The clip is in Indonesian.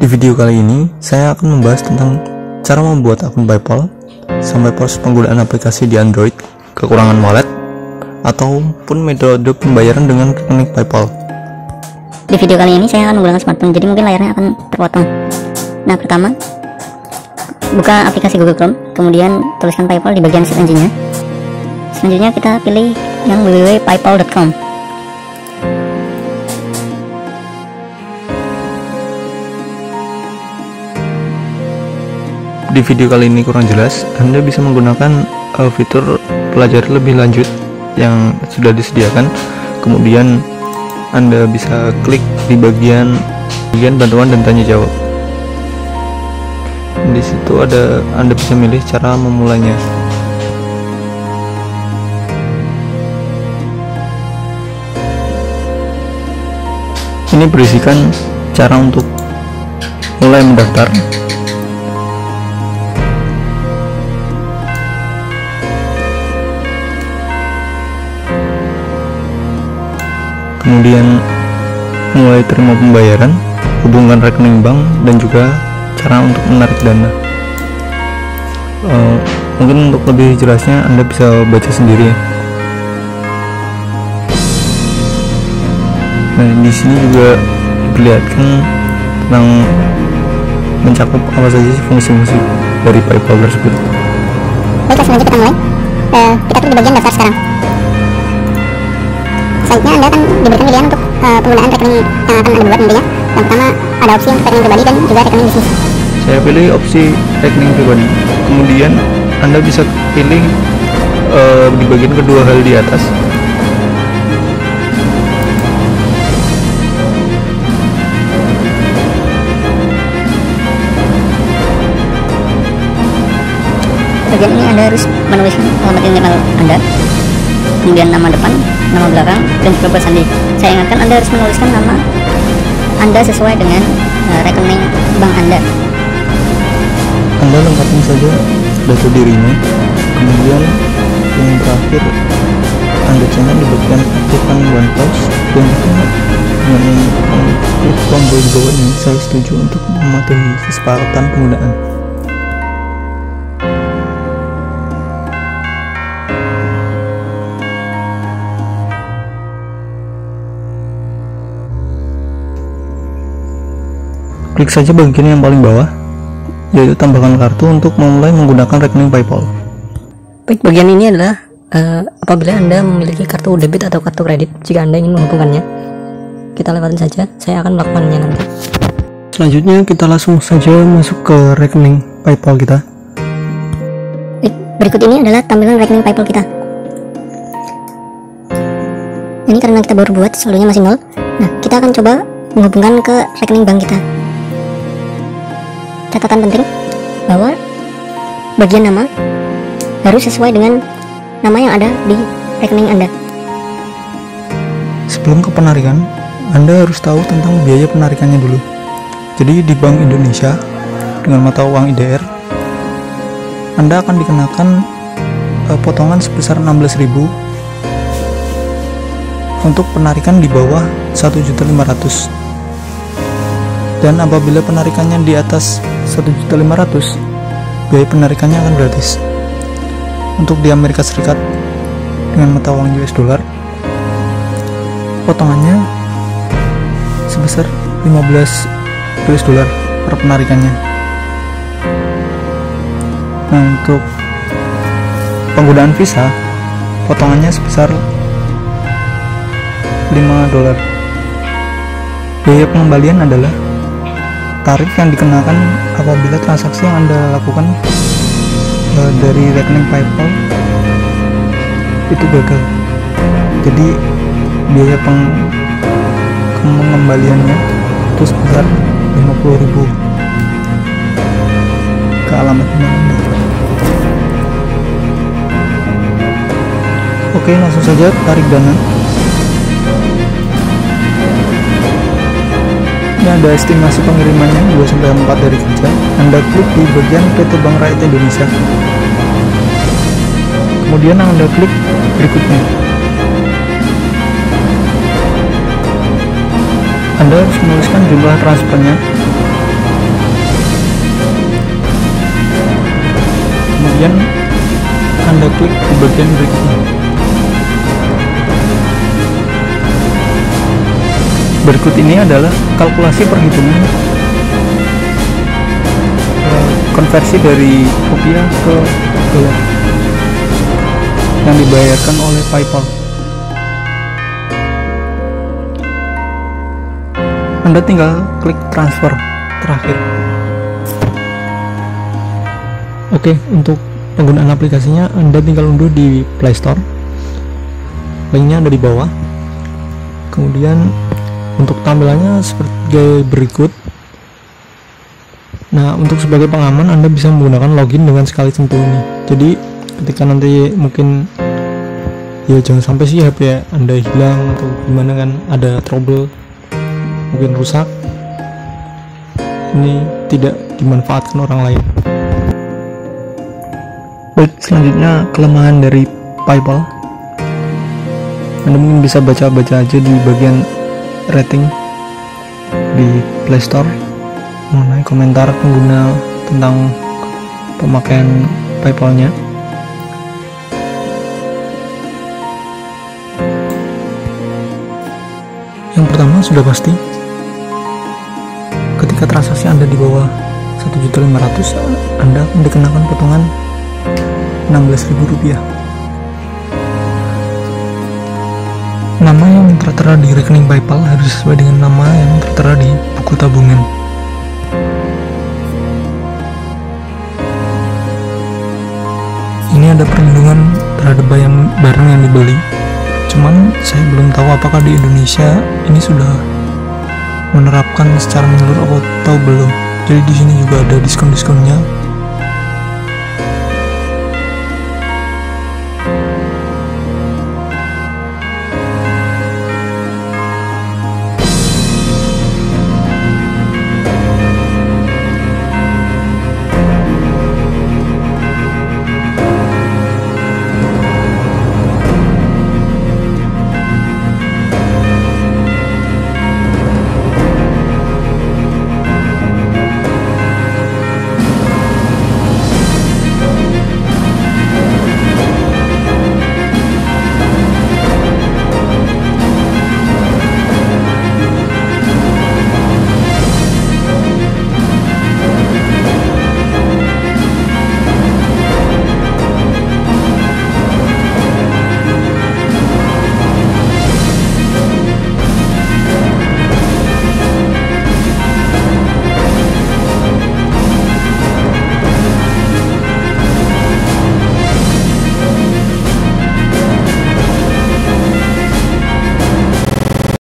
Di video kali ini, saya akan membahas tentang cara membuat akun PayPal sampai proses penggunaan aplikasi di Android, kekurangan wallet, ataupun metode pembayaran dengan rekening PayPal. Di video kali ini saya akan menggunakan smartphone, jadi mungkin layarnya akan terpotong. Nah, pertama, buka aplikasi Google Chrome, kemudian tuliskan PayPal di bagian search engine-nya. Selanjutnya kita pilih yang www.paypal.com. Di video kali ini kurang jelas, Anda bisa menggunakan fitur pelajari lebih lanjut yang sudah disediakan. Kemudian Anda bisa klik di bagian bantuan dan tanya jawab. Di situ Anda bisa milih cara memulainya. Ini berisikan cara untuk mulai mendaftar. Kemudian mulai terima pembayaran, hubungkan rekening bank, dan juga cara untuk menarik dana. Mungkin untuk lebih jelasnya Anda bisa baca sendiri. Nah, di sini juga diperlihatkan tentang mencakup apa saja sih fungsi-fungsi dari PayPal tersebut. Baiklah, selanjutnya kita mulai. Kita klik di bagian daftar sekarang. Selanjutnya Anda akan diberikan pilihan untuk penggunaan rekening yang akan Anda buat nantinya. Yang pertama ada opsi untuk rekening pribadi dan juga rekening bisnis. Saya pilih opsi rekening pribadi. Kemudian Anda bisa pilih di bagian kedua hal di atas. Bagian ini Anda harus menuliskan alamat email Anda, kemudian nama depan, nama belakang, dan juga bersandi. Saya ingatkan Anda harus menuliskan nama Anda sesuai dengan rekening bank Anda. Anda lengkapin saja data dirinya. Kemudian yang terakhir, Anda centang di bagian aktifkan OnePass, dan juga dengan klik tombol di bawah ini, saya setuju untuk mematuhi kesepakatan penggunaan. Klik saja bagian yang paling bawah, yaitu tambahkan kartu untuk memulai menggunakan rekening PayPal. Baik, bagian ini adalah apabila Anda memiliki kartu debit atau kartu kredit. Jika Anda ingin menghubungkannya, kita lewatin saja, saya akan melakukannya nanti. Selanjutnya kita langsung saja masuk ke rekening PayPal kita. Baik, berikut ini adalah tampilan rekening PayPal kita. Ini karena kita baru buat, saldonya masih 0. Nah, kita akan coba menghubungkan ke rekening bank kita. Catatan penting bahwa bagian nama harus sesuai dengan nama yang ada di rekening Anda. Sebelum ke penarikan, Anda harus tahu tentang biaya penarikannya dulu. Jadi di Bank Indonesia dengan mata uang IDR, Anda akan dikenakan potongan sebesar 16.000 untuk penarikan di bawah 1.500.000. Dan apabila penarikannya di atas 1.500.000, biaya penarikannya akan gratis. Untuk di Amerika Serikat dengan mata uang US dollar, potongannya sebesar 15 US dollar per penarikannya. Nah, untuk penggunaan Visa, potongannya sebesar 5 dolar. Biaya pengembalian adalah tarif yang dikenakan apabila transaksi yang Anda lakukan dari rekening PayPal itu gagal. Jadi biaya pengembaliannya itu sebesar 50.000 ke alamat email Anda. Oke, langsung saja tarik dana. Ada estimasi pengirimannya 2-4 hari kerja. Anda klik di bagian PT Bank Rakyat Indonesia. Kemudian Anda klik berikutnya. Anda harus menuliskan jumlah transfernya. Kemudian Anda klik di bagian berikutnya. Berikut ini adalah kalkulasi perhitungan konversi dari rupiah ke dolar yang dibayarkan oleh PayPal. Anda tinggal klik transfer terakhir. Oke, untuk penggunaan aplikasinya Anda tinggal unduh di Play Store. Linknya ada di bawah. Kemudian untuk tampilannya sebagai berikut. Nah, untuk sebagai pengaman Anda bisa menggunakan login dengan sekali sentuh ini. Jadi ketika nanti mungkin ya jangan sampai sih HP Anda hilang atau gimana kan, ada trouble, mungkin rusak, ini tidak dimanfaatkan orang lain. Baik, selanjutnya kelemahan dari PayPal. Anda mungkin bisa baca-baca aja di bagian rating di Play Store mengenai komentar pengguna tentang pemakaian PayPal-nya. Yang pertama sudah pasti, ketika transaksi Anda di bawah 1.500.000, Anda akan dikenakan potongan Rp16.000. Nama yang tertera di rekening PayPal harus sesuai dengan nama yang tertera di buku tabungan. Ini ada perlindungan terhadap barang yang dibeli. Cuman saya belum tahu apakah di Indonesia ini sudah menerapkan secara menyeluruh atau belum. Jadi di sini juga ada diskon-diskonnya